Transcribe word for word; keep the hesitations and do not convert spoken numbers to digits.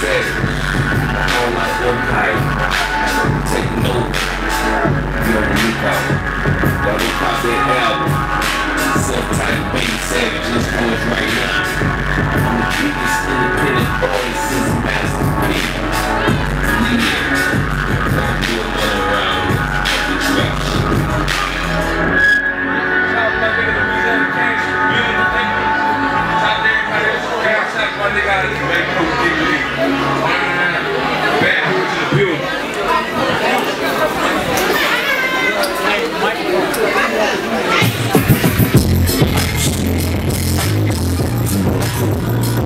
said, all like empire, taking over. You know the Nico. That we pop it.